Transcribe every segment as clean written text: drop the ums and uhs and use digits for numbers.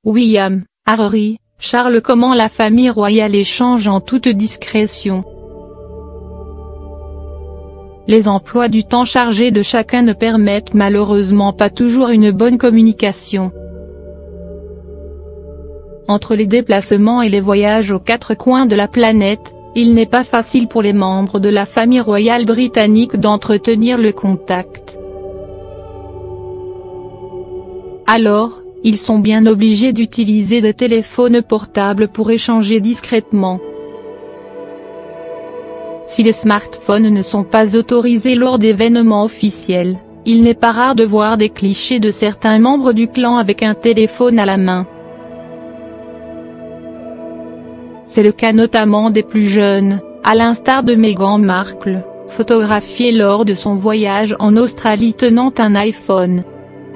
William, Harry, Charles. Comment la famille royale échange en toute discrétion. Les emplois du temps chargés de chacun ne permettent malheureusement pas toujours une bonne communication. Entre les déplacements et les voyages aux quatre coins de la planète, il n'est pas facile pour les membres de la famille royale britannique d'entretenir le contact. Alors, ils sont bien obligés d'utiliser des téléphones portables pour échanger discrètement. Si les smartphones ne sont pas autorisés lors d'événements officiels, il n'est pas rare de voir des clichés de certains membres du clan avec un téléphone à la main. C'est le cas notamment des plus jeunes, à l'instar de Meghan Markle, photographiée lors de son voyage en Australie tenant un iPhone.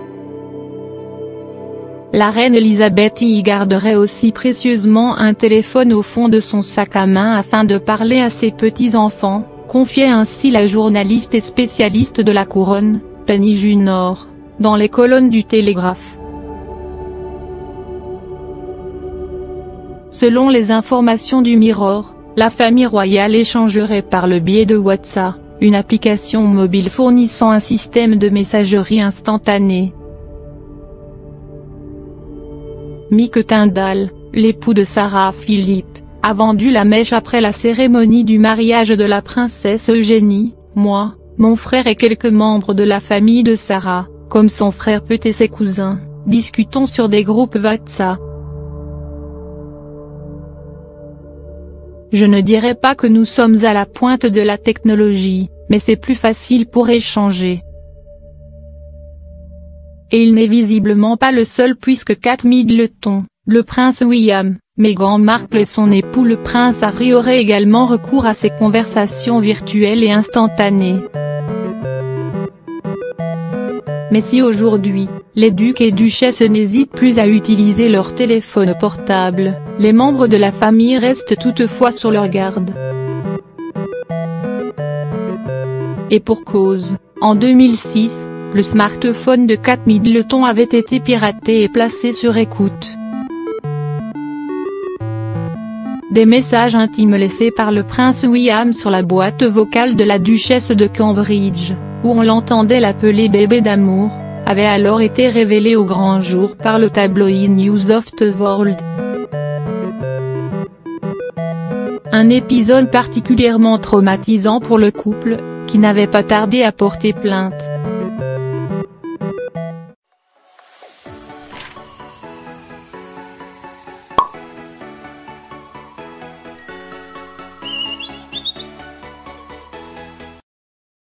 La reine Elisabeth y garderait aussi précieusement un téléphone au fond de son sac à main afin de parler à ses petits-enfants, confiait ainsi la journaliste et spécialiste de la couronne, Penny Junor, dans les colonnes du Télégraphe. Selon les informations du Mirror, la famille royale échangerait par le biais de WhatsApp, une application mobile fournissant un système de messagerie instantanée. Mick Tyndall, l'époux de Sarah Philippe, a vendu la mèche après la cérémonie du mariage de la princesse Eugénie. Moi, mon frère et quelques membres de la famille de Sarah, comme son frère Pete et ses cousins, discutons sur des groupes WhatsApp. Je ne dirais pas que nous sommes à la pointe de la technologie, mais c'est plus facile pour échanger. Et il n'est visiblement pas le seul puisque Kate Middleton, le prince William, Meghan Markle et son époux le prince Harry auraient également recours à ces conversations virtuelles et instantanées. Mais si aujourd'hui, les ducs et duchesses n'hésitent plus à utiliser leur téléphone portable, les membres de la famille restent toutefois sur leur garde. Et pour cause, en 2006, le smartphone de Kate Middleton avait été piraté et placé sur écoute. Des messages intimes laissés par le prince William sur la boîte vocale de la duchesse de Cambridge, où on l'entendait l'appeler bébé d'amour, avaient alors été révélés au grand jour par le tabloïd News of the World. Un épisode particulièrement traumatisant pour le couple, qui n'avait pas tardé à porter plainte.